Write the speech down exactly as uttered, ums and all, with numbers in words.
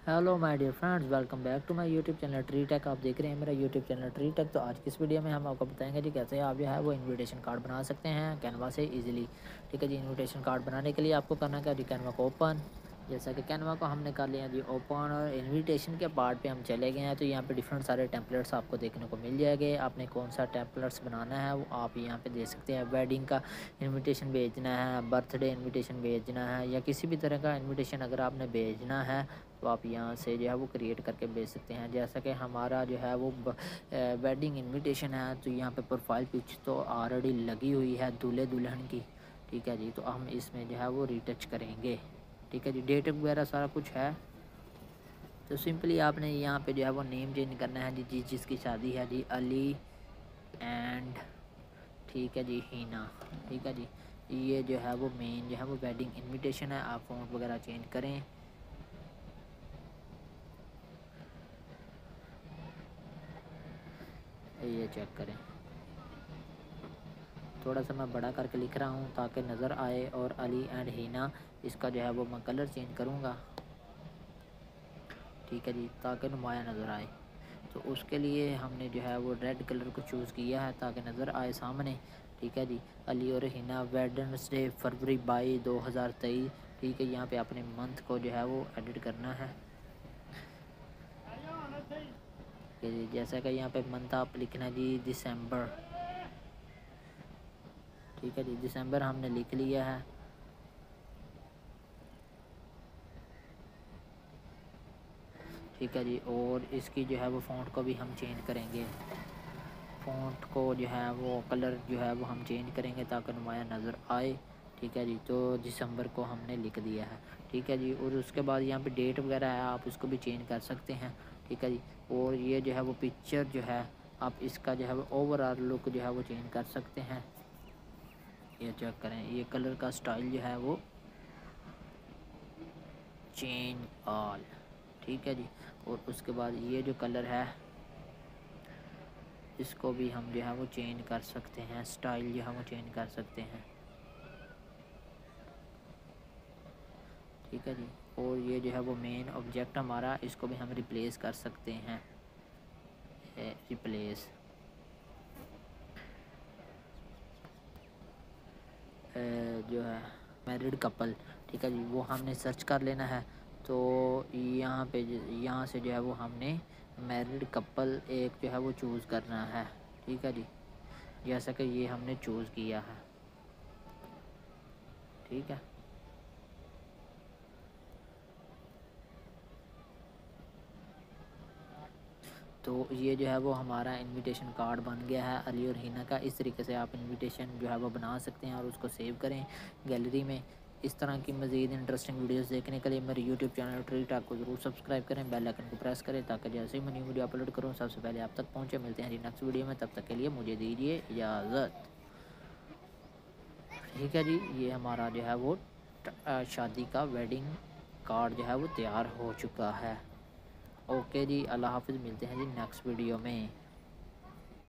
Hello my dear friends, welcome back to my YouTube channel tree tech. आप देख रहे हैं मेरा यूट्यूब चैनल ट्री टेक। तो आज की इस वीडियो में हम आपको बताएंगे जी कैसे आप जो है वो इनविटेशन कार्ड बना सकते हैं कैनवा से इजीली। ठीक है जी, इनविटेशन कार्ड बनाने के लिए आपको करना क्या जी, कैनवा को ओपन। जैसा कि कैनवा को हमने कर लिया जी ओपन और इनविटेशन के पार्ट पे हम चले गए हैं। तो यहाँ पे डिफरेंट सारे टेम्पलेट्स आपको देखने को मिल जाएंगे। आपने कौन सा टेम्पलेट्स बनाना है वो आप यहाँ पे देख सकते हैं। वेडिंग का इनविटेशन भेजना है, बर्थडे इनविटेशन भेजना है, या किसी भी तरह का इनविटेशन अगर आपने भेजना है तो आप यहाँ से जो है वो क्रिएट करके भेज सकते हैं। जैसा कि हमारा जो है वो वेडिंग इनविटेशन है, तो यहाँ पे प्रोफाइल पिक्चर तो ऑलरेडी लगी हुई है दूल्हे दुल्हन की। ठीक है जी, तो हम इसमें जो है वो रिटच करेंगे। ठीक है जी, डेट वगैरह सारा कुछ है। तो सिंपली आपने यहाँ पे जो है वो नेम चेंज करना है जी, जिस जिसकी शादी है जी, अली एंड ठीक है जी हीना। ठीक है जी, ये जो है वो मेन जो है वो वेडिंग इनविटेशन है। आप फ़ॉन्ट वगैरह चेंज करें। ये चेक करें, थोड़ा सा मैं बड़ा करके लिख रहा हूँ ताकि नज़र आए। और अली एंड हीना, इसका जो है वो मैं कलर चेंज करूँगा। ठीक है जी, ताकि नुमाया नज़र आए। तो उसके लिए हमने जो है वो रेड कलर को चूज़ किया है ताकि नज़र आए सामने। ठीक है जी, अली और हिना वेडनेसडे फरवरी बाई दो हज़ार तेईस। ठीक है, यहाँ पे अपने मंथ को जो है वो एडिट करना है। ठीक है जी, जैसा कि यहाँ पे मंथ आप लिखना जी दिसंबर। ठीक है जी, दिसंबर हमने लिख लिया है। ठीक है जी, और इसकी जो है वो फ़ॉन्ट को भी हम चेंज करेंगे। फ़ॉन्ट को जो है वो कलर जो है वो हम चेंज करेंगे ताकि नुमाया नज़र आए। ठीक है जी, तो दिसंबर को हमने लिख दिया है। ठीक है जी, और उसके बाद यहाँ पे डेट वगैरह है, आप उसको भी चेंज कर सकते हैं। ठीक है जी, और ये जो है वो पिक्चर जो है आप इसका जो है वो ओवरऑल लुक जो है वो चेंज कर सकते हैं। ये चेक करें, ये कलर का स्टाइल जो है वो चेंज ऑल। ठीक है जी, और उसके बाद ये जो कलर है इसको भी हम जो है वो चेंज कर सकते हैं, स्टाइल जो है वो चेंज कर सकते हैं। ठीक है जी, और ये जो है वो मेन ऑब्जेक्ट हमारा, इसको भी हम रिप्लेस कर सकते हैं। रिप्लेस जो है मैरिड कपल। ठीक है जी, वो हमने सर्च कर लेना है। तो यहाँ पे यहाँ से जो है वो हमने मैरिड कपल एक जो है वो चूज़ करना है। ठीक है जी, जैसा कि ये हमने चूज़ किया है। ठीक है, तो ये जो है वो हमारा इनविटेशन कार्ड बन गया है अली और हिना का। इस तरीके से आप इनविटेशन जो है वो बना सकते हैं और उसको सेव करें गैलरी में। इस तरह की मज़ीद इंटरेस्टिंग वीडियोस देखने के लिए मेरे यूट्यूब चैनल ट्री टॉक को ज़रूर सब्सक्राइब करें, बेल आइकन को प्रेस करें ताकि जैसे ही मैं न्यू वीडियो अपलोड करूँ सबसे पहले आप तक पहुँचे। मिलते हैं जी नेक्स्ट वीडियो में, तब तक के लिए मुझे दीजिए इजाज़त। ठीक है जी, ये हमारा जो है वो शादी का वेडिंग कार्ड जो है वो तैयार हो चुका है। ओके जी, अल्लाह हाफ़िज़, मिलते हैं जी नेक्स्ट वीडियो में।